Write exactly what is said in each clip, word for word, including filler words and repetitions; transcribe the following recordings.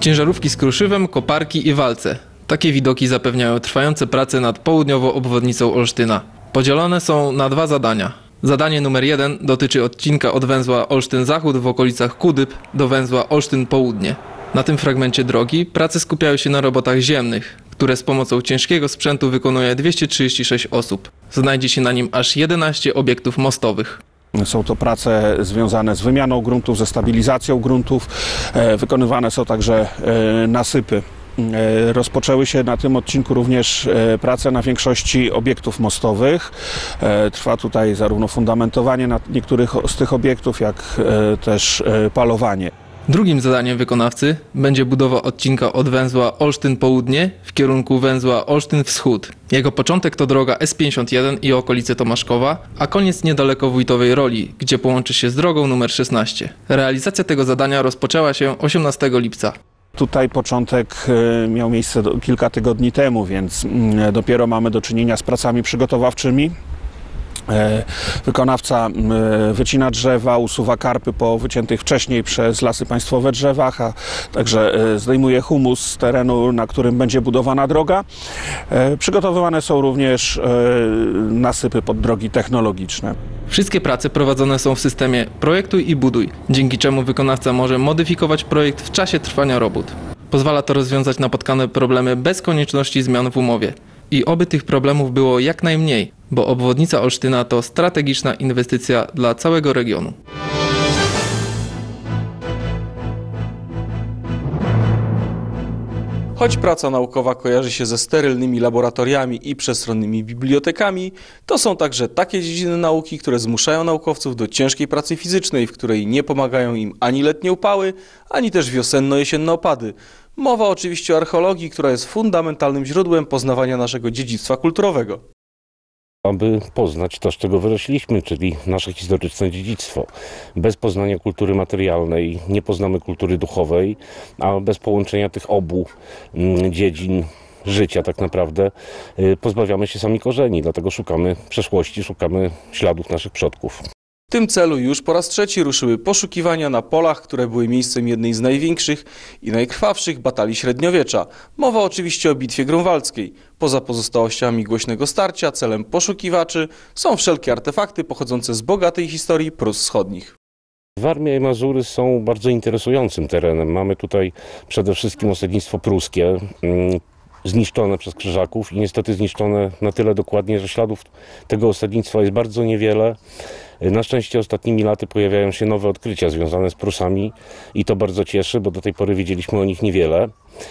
Ciężarówki z kruszywem, koparki i walce. Takie widoki zapewniają trwające prace nad południową obwodnicą Olsztyna. Podzielone są na dwa zadania. Zadanie numer jeden dotyczy odcinka od węzła Olsztyn-Zachód w okolicach Kudyb do węzła Olsztyn-Południe. Na tym fragmencie drogi prace skupiają się na robotach ziemnych, które z pomocą ciężkiego sprzętu wykonuje dwieście trzydzieści sześć osób. Znajdzie się na nim aż jedenaście obiektów mostowych. Są to prace związane z wymianą gruntów, ze stabilizacją gruntów. Wykonywane są także nasypy. Rozpoczęły się na tym odcinku również prace na większości obiektów mostowych. Trwa tutaj zarówno fundamentowanie na niektórych z tych obiektów, jak też palowanie. Drugim zadaniem wykonawcy będzie budowa odcinka od węzła Olsztyn-Południe w kierunku węzła Olsztyn-Wschód. Jego początek to droga S pięćdziesiąt jeden i okolice Tomaszkowa, a koniec niedaleko Wójtowej Roli, gdzie połączy się z drogą numer szesnaście. Realizacja tego zadania rozpoczęła się osiemnastego lipca. Tutaj początek miał miejsce kilka tygodni temu, więc dopiero mamy do czynienia z pracami przygotowawczymi. Wykonawca wycina drzewa, usuwa karpy po wyciętych wcześniej przez Lasy Państwowe drzewach, a także zdejmuje humus z terenu, na którym będzie budowana droga. Przygotowywane są również nasypy pod drogi technologiczne. Wszystkie prace prowadzone są w systemie projektuj i buduj, dzięki czemu wykonawca może modyfikować projekt w czasie trwania robót. Pozwala to rozwiązać napotkane problemy bez konieczności zmian w umowie. I oby tych problemów było jak najmniej, bo obwodnica Olsztyna to strategiczna inwestycja dla całego regionu. Choć praca naukowa kojarzy się ze sterylnymi laboratoriami i przestronnymi bibliotekami, to są także takie dziedziny nauki, które zmuszają naukowców do ciężkiej pracy fizycznej, w której nie pomagają im ani letnie upały, ani też wiosenno-jesienne opady. Mowa oczywiście o archeologii, która jest fundamentalnym źródłem poznawania naszego dziedzictwa kulturowego. Aby poznać to, z czego wyrośliśmy, czyli nasze historyczne dziedzictwo. Bez poznania kultury materialnej nie poznamy kultury duchowej, a bez połączenia tych obu dziedzin życia tak naprawdę pozbawiamy się sami korzeni, dlatego szukamy przeszłości, szukamy śladów naszych przodków. W tym celu już po raz trzeci ruszyły poszukiwania na polach, które były miejscem jednej z największych i najkrwawszych batalii średniowiecza. Mowa oczywiście o Bitwie Grunwaldzkiej. Poza pozostałościami głośnego starcia celem poszukiwaczy są wszelkie artefakty pochodzące z bogatej historii Prus Wschodnich. Warmia i Mazury są bardzo interesującym terenem. Mamy tutaj przede wszystkim osadnictwo pruskie, zniszczone przez Krzyżaków i niestety zniszczone na tyle dokładnie, że śladów tego osadnictwa jest bardzo niewiele. Na szczęście ostatnimi laty pojawiają się nowe odkrycia związane z Prusami i to bardzo cieszy, bo do tej pory wiedzieliśmy o nich niewiele.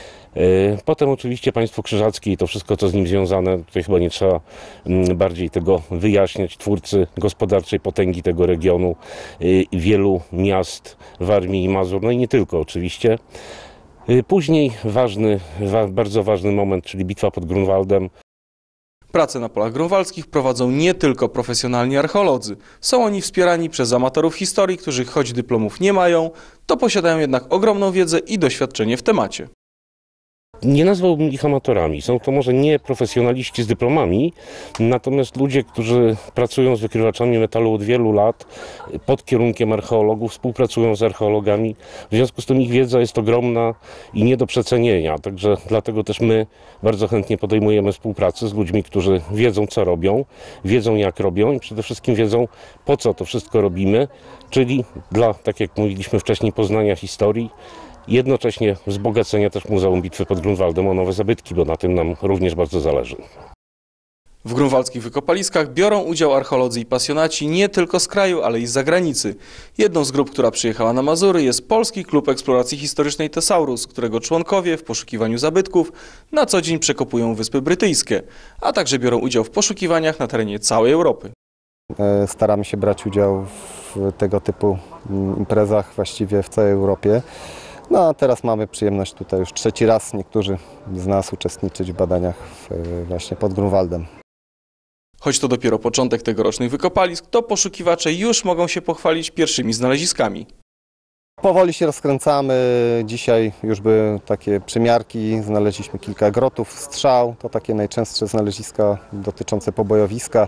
Potem oczywiście państwo krzyżackie i to wszystko, co z nim związane, tutaj chyba nie trzeba bardziej tego wyjaśniać. Twórcy gospodarczej potęgi tego regionu, wielu miast Warmii i Mazur, no i nie tylko oczywiście. Później ważny, bardzo ważny moment, czyli bitwa pod Grunwaldem. Prace na polach grunwaldzkich prowadzą nie tylko profesjonalni archeolodzy. Są oni wspierani przez amatorów historii, którzy choć dyplomów nie mają, to posiadają jednak ogromną wiedzę i doświadczenie w temacie. Nie nazwałbym ich amatorami. Są to może nie profesjonaliści z dyplomami, natomiast ludzie, którzy pracują z wykrywaczami metalu od wielu lat pod kierunkiem archeologów, współpracują z archeologami. W związku z tym ich wiedza jest ogromna i nie do przecenienia. Także dlatego też my bardzo chętnie podejmujemy współpracę z ludźmi, którzy wiedzą, co robią, wiedzą, jak robią i przede wszystkim wiedzą, po co to wszystko robimy, czyli dla, tak jak mówiliśmy wcześniej, poznania historii, jednocześnie wzbogacenia też Muzeum Bitwy pod Grunwaldem o nowe zabytki, bo na tym nam również bardzo zależy. W grunwaldzkich wykopaliskach biorą udział archeolodzy i pasjonaci nie tylko z kraju, ale i z zagranicy. Jedną z grup, która przyjechała na Mazury, jest Polski Klub Eksploracji Historycznej Tesaurus, którego członkowie w poszukiwaniu zabytków na co dzień przekopują Wyspy Brytyjskie, a także biorą udział w poszukiwaniach na terenie całej Europy. Staramy się brać udział w tego typu imprezach właściwie w całej Europie. No a teraz mamy przyjemność tutaj już trzeci raz niektórzy z nas uczestniczyć w badaniach w, właśnie pod Grunwaldem. Choć to dopiero początek tegorocznych wykopalisk, to poszukiwacze już mogą się pochwalić pierwszymi znaleziskami. Powoli się rozkręcamy. Dzisiaj już były takie przymiarki, znaleźliśmy kilka grotów, strzał, to takie najczęstsze znaleziska dotyczące pobojowiska.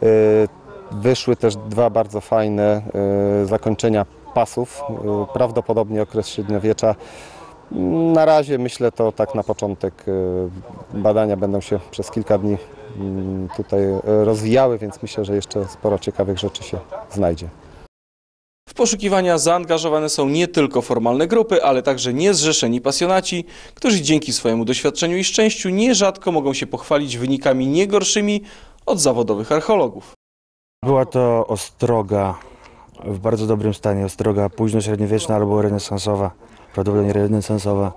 Wyszły też dwa bardzo fajne zakończenia pasów, prawdopodobnie okres średniowiecza. Na razie myślę to tak na początek. Badania będą się przez kilka dni tutaj rozwijały, więc myślę, że jeszcze sporo ciekawych rzeczy się znajdzie. W poszukiwania zaangażowane są nie tylko formalne grupy, ale także niezrzeszeni pasjonaci, którzy dzięki swojemu doświadczeniu i szczęściu nierzadko mogą się pochwalić wynikami nie gorszymi od zawodowych archeologów. Była to ostroga w bardzo dobrym stanie, ostroga późno-średniowieczna albo renesansowa, prawdopodobnie renesansowa.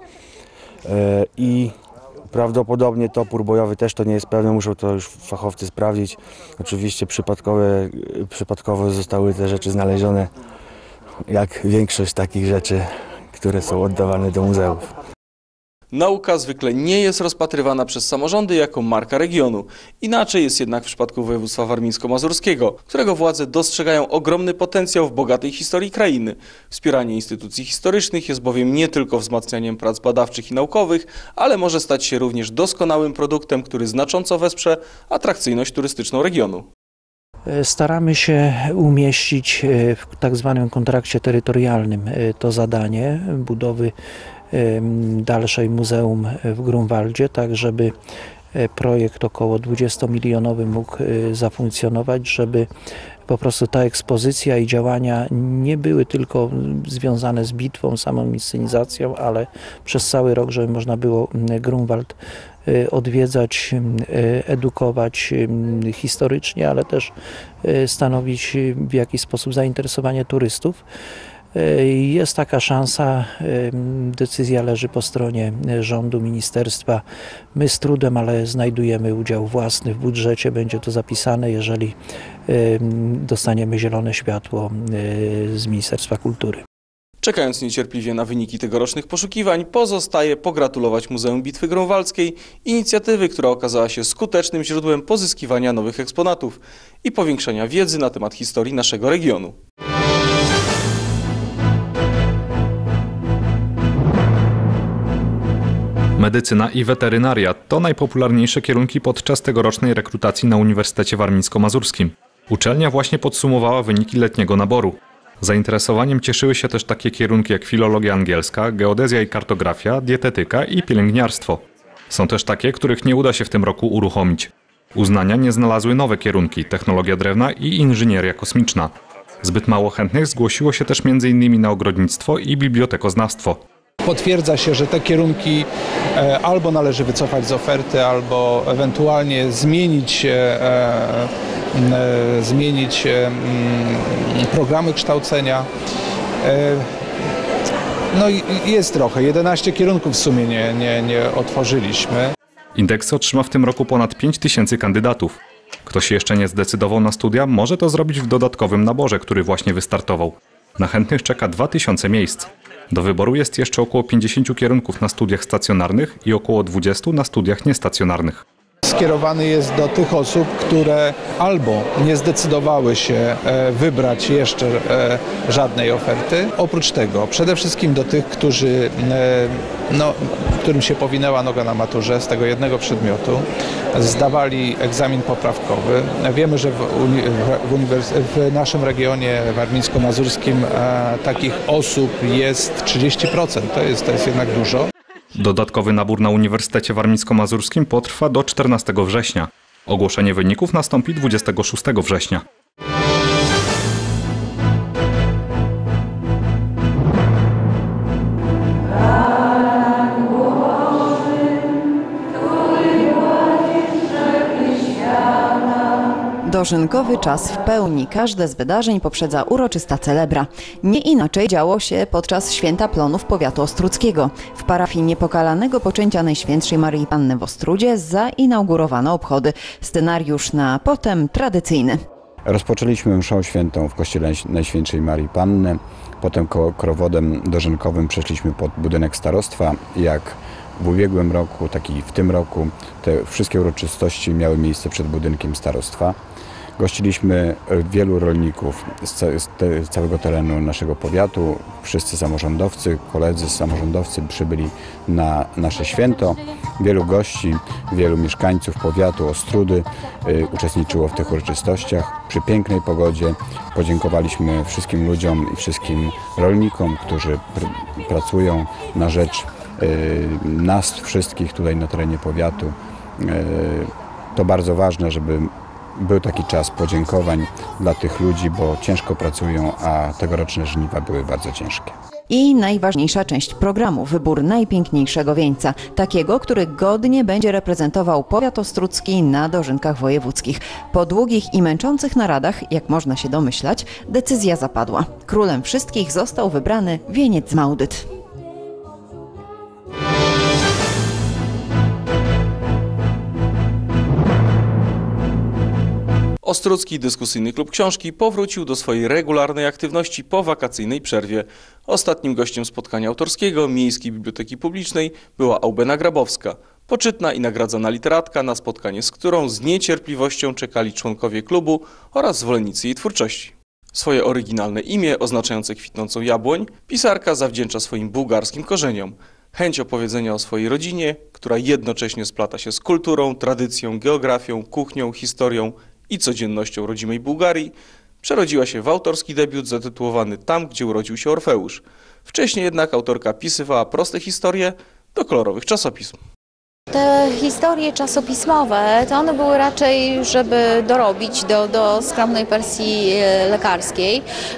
I prawdopodobnie topór bojowy też to nie jest pewne, muszą to już fachowcy sprawdzić. Oczywiście przypadkowe, przypadkowo zostały te rzeczy znalezione, jak większość takich rzeczy, które są oddawane do muzeów. Nauka zwykle nie jest rozpatrywana przez samorządy jako marka regionu. Inaczej jest jednak w przypadku województwa warmińsko-mazurskiego, którego władze dostrzegają ogromny potencjał w bogatej historii krainy. Wspieranie instytucji historycznych jest bowiem nie tylko wzmacnianiem prac badawczych i naukowych, ale może stać się również doskonałym produktem, który znacząco wesprze atrakcyjność turystyczną regionu. Staramy się umieścić w tak zwanym kontrakcie terytorialnym to zadanie budowy dalszej muzeum w Grunwaldzie, tak żeby projekt około dwudziestomilionowy mógł zafunkcjonować, żeby po prostu ta ekspozycja i działania nie były tylko związane z bitwą, samą inscenizacją, ale przez cały rok, żeby można było Grunwald odwiedzać, edukować historycznie, ale też stanowić w jakiś sposób zainteresowanie turystów. Jest taka szansa, decyzja leży po stronie rządu, ministerstwa. My z trudem, ale znajdujemy udział własny w budżecie, będzie to zapisane, jeżeli dostaniemy zielone światło z Ministerstwa Kultury. Czekając niecierpliwie na wyniki tegorocznych poszukiwań, pozostaje pogratulować Muzeum Bitwy Grunwaldzkiej inicjatywy, która okazała się skutecznym źródłem pozyskiwania nowych eksponatów i powiększania wiedzy na temat historii naszego regionu. Medycyna i weterynaria to najpopularniejsze kierunki podczas tegorocznej rekrutacji na Uniwersytecie Warmińsko-Mazurskim. Uczelnia właśnie podsumowała wyniki letniego naboru. Zainteresowaniem cieszyły się też takie kierunki jak filologia angielska, geodezja i kartografia, dietetyka i pielęgniarstwo. Są też takie, których nie uda się w tym roku uruchomić. Uznania nie znalazły nowe kierunki, technologia drewna i inżynieria kosmiczna. Zbyt mało chętnych zgłosiło się też między innymi na ogrodnictwo i bibliotekoznawstwo. Potwierdza się, że te kierunki albo należy wycofać z oferty, albo ewentualnie zmienić, e, e, zmienić e, programy kształcenia. E, no i jest trochę, jedenaście kierunków w sumie nie, nie, nie otworzyliśmy. Indeksy otrzyma w tym roku ponad pięć tysięcy kandydatów. Kto się jeszcze nie zdecydował na studia, może to zrobić w dodatkowym naborze, który właśnie wystartował. Na chętnych czeka dwa tysiące miejsc. Do wyboru jest jeszcze około pięćdziesięciu kierunków na studiach stacjonarnych i około dwudziestu na studiach niestacjonarnych. Skierowany jest do tych osób, które albo nie zdecydowały się wybrać jeszcze żadnej oferty. Oprócz tego przede wszystkim do tych, którzy, no, którym się powinęła noga na maturze z tego jednego przedmiotu, zdawali egzamin poprawkowy. Wiemy, że w, w, w naszym regionie warmińsko-mazurskim takich osób jest trzydzieści procent, to jest, to jest jednak dużo. Dodatkowy nabór na Uniwersytecie Warmińsko-Mazurskim potrwa do czternastego września. Ogłoszenie wyników nastąpi dwudziestego szóstego września. Dożynkowy czas w pełni. Każde z wydarzeń poprzedza uroczysta celebra. Nie inaczej działo się podczas Święta Plonów powiatu ostródzkiego. W parafii Niepokalanego Poczęcia Najświętszej Maryi Panny w Ostródzie zainaugurowano obchody. Scenariusz na potem tradycyjny. Rozpoczęliśmy mszę świętą w kościele Najświętszej Maryi Panny. Potem kołowodem dożynkowym przeszliśmy pod budynek starostwa. Jak w ubiegłym roku, tak i w tym roku te wszystkie uroczystości miały miejsce przed budynkiem starostwa. Gościliśmy wielu rolników z, z, te, z całego terenu naszego powiatu. Wszyscy samorządowcy, koledzy samorządowcy przybyli na nasze święto. Wielu gości, wielu mieszkańców powiatu Ostródy y, uczestniczyło w tych uroczystościach. Przy pięknej pogodzie podziękowaliśmy wszystkim ludziom i wszystkim rolnikom, którzy pr pracują na rzecz nas wszystkich tutaj na terenie powiatu. To bardzo ważne, żeby był taki czas podziękowań dla tych ludzi, bo ciężko pracują, a tegoroczne żniwa były bardzo ciężkie. I najważniejsza część programu – wybór najpiękniejszego wieńca. Takiego, który godnie będzie reprezentował powiat ostródzki na dożynkach wojewódzkich. Po długich i męczących naradach, jak można się domyślać, decyzja zapadła. Królem wszystkich został wybrany wieniec Maudyt. Ostródzki Dyskusyjny Klub Książki powrócił do swojej regularnej aktywności po wakacyjnej przerwie. Ostatnim gościem spotkania autorskiego Miejskiej Biblioteki Publicznej była Aubena Grabowska, poczytna i nagradzana literatka, na spotkanie z którą z niecierpliwością czekali członkowie klubu oraz zwolennicy jej twórczości. Swoje oryginalne imię, oznaczające kwitnącą jabłoń, pisarka zawdzięcza swoim bułgarskim korzeniom. Chęć opowiedzenia o swojej rodzinie, która jednocześnie splata się z kulturą, tradycją, geografią, kuchnią, historią i codziennością rodzimej Bułgarii, przerodziła się w autorski debiut zatytułowany Tam, gdzie urodził się Orfeusz. Wcześniej jednak autorka pisywała proste historie do kolorowych czasopism. Te historie czasopismowe, to one były raczej, żeby dorobić do, do skromnej persji lekarskiej,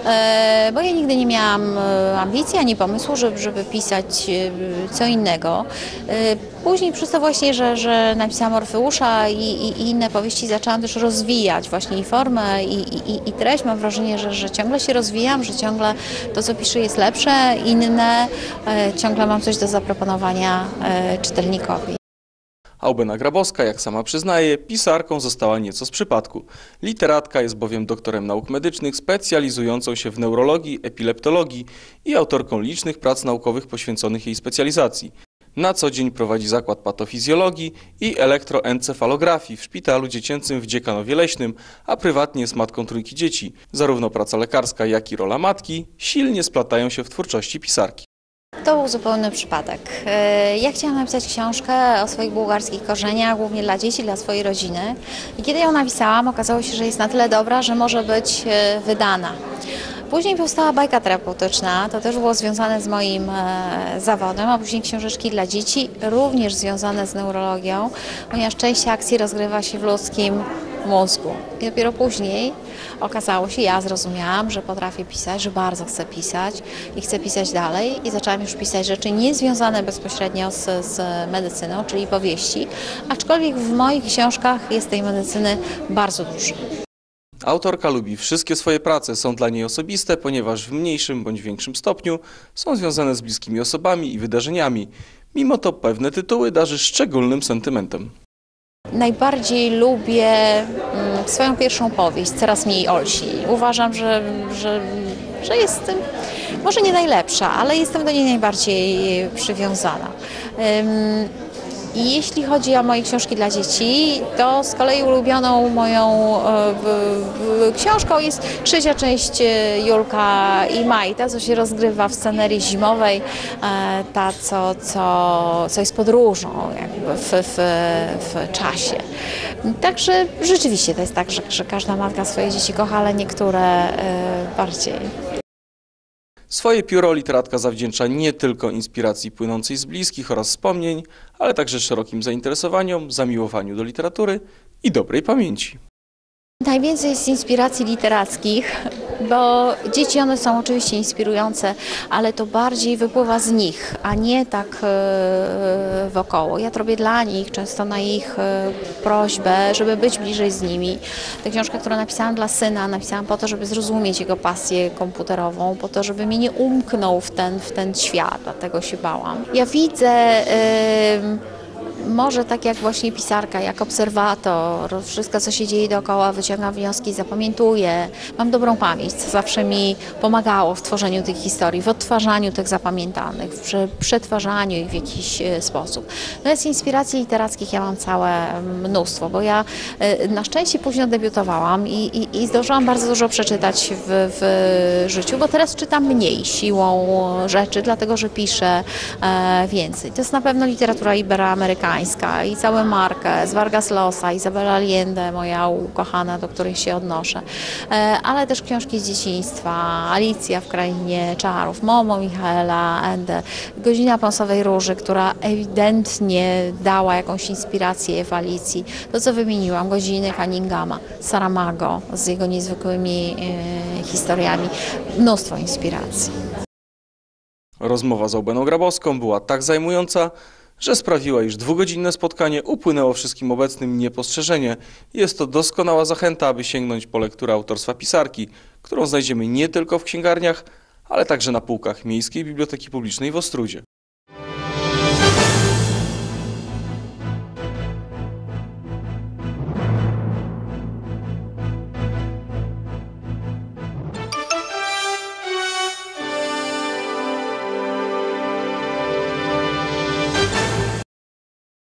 bo ja nigdy nie miałam ambicji ani pomysłu, żeby, żeby pisać co innego. Później przez to właśnie, że, że napisałam Orfeusza i, i, i inne powieści, zaczęłam też rozwijać właśnie i formę i, i, i treść. Mam wrażenie, że, że ciągle się rozwijam, że ciągle to, co piszę, jest lepsze, inne, ciągle mam coś do zaproponowania czytelnikowi. Aubena Grabowska, jak sama przyznaje, pisarką została nieco z przypadku. Literatka jest bowiem doktorem nauk medycznych specjalizującą się w neurologii, epileptologii i autorką licznych prac naukowych poświęconych jej specjalizacji. Na co dzień prowadzi zakład patofizjologii i elektroencefalografii w szpitalu dziecięcym w Dziekanowie Leśnym, a prywatnie jest matką trójki dzieci. Zarówno praca lekarska, jak i rola matki silnie splatają się w twórczości pisarki. To był zupełny przypadek. Ja chciałam napisać książkę o swoich bułgarskich korzeniach, głównie dla dzieci, dla swojej rodziny. I kiedy ją napisałam, okazało się, że jest na tyle dobra, że może być wydana. Później powstała bajka terapeutyczna, to też było związane z moim zawodem, a później książeczki dla dzieci, również związane z neurologią, ponieważ część akcji rozgrywa się w ludzkim mózgu. I dopiero później okazało się, ja zrozumiałam, że potrafię pisać, że bardzo chcę pisać i chcę pisać dalej i zaczęłam już pisać rzeczy niezwiązane bezpośrednio z, z medycyną, czyli powieści, aczkolwiek w moich książkach jest tej medycyny bardzo dużo. Autorka lubi wszystkie swoje prace, są dla niej osobiste, ponieważ w mniejszym bądź większym stopniu są związane z bliskimi osobami i wydarzeniami. Mimo to pewne tytuły darzy szczególnym sentymentem. Najbardziej lubię swoją pierwszą powieść, Coraz mniej Olsi. Uważam, że, że, że jestem, może nie najlepsza, ale jestem do niej najbardziej przywiązana. I jeśli chodzi o moje książki dla dzieci, to z kolei ulubioną moją książką jest trzecia część Julka i Majta, co się rozgrywa w scenerii zimowej, ta, co, co, co jest podróżą jakby w, w, w czasie. Także rzeczywiście to jest tak, że, że każda matka swoje dzieci kocha, ale niektóre bardziej. Swoje pióro literatka zawdzięcza nie tylko inspiracji płynącej z bliskich oraz wspomnień, ale także szerokim zainteresowaniom, zamiłowaniu do literatury i dobrej pamięci. Najwięcej jest inspiracji literackich, bo dzieci one są oczywiście inspirujące, ale to bardziej wypływa z nich, a nie tak wokoło. Ja to robię dla nich, często na ich prośbę, żeby być bliżej z nimi. Tę książkę, którą napisałam dla syna, napisałam po to, żeby zrozumieć jego pasję komputerową, po to, żeby mnie nie umknął w ten, w ten świat, dlatego się bałam. Ja widzę Yy, może tak jak właśnie pisarka, jak obserwator, wszystko co się dzieje dookoła, wyciągam wnioski, zapamiętuję. Mam dobrą pamięć, co zawsze mi pomagało w tworzeniu tych historii, w odtwarzaniu tych zapamiętanych, w przetwarzaniu ich w jakiś sposób. Natomiast inspiracji literackich ja mam całe mnóstwo, bo ja na szczęście późno debiutowałam i, i, i zdążyłam bardzo dużo przeczytać w, w życiu, bo teraz czytam mniej siłą rzeczy, dlatego że piszę więcej. To jest na pewno literatura iberoamerykańska, amerykańska i cały Marquez, Vargas Llosa, Isabella Allende, moja ukochana, do której się odnoszę, ale też książki z dzieciństwa, Alicja w Krainie Czarów, Momo Michaela Ende, Godzina Pąsowej Róży, która ewidentnie dała jakąś inspirację w Alicji. To, co wymieniłam, Godziny Cunninghama, Saramago z jego niezwykłymi e, historiami, mnóstwo inspiracji. Rozmowa z Aubeną Grabowską była tak zajmująca, że sprawiła, iż dwugodzinne spotkanie upłynęło wszystkim obecnym niepostrzeżenie. Jest to doskonała zachęta, aby sięgnąć po lekturę autorstwa pisarki, którą znajdziemy nie tylko w księgarniach, ale także na półkach Miejskiej Biblioteki Publicznej w Ostródzie.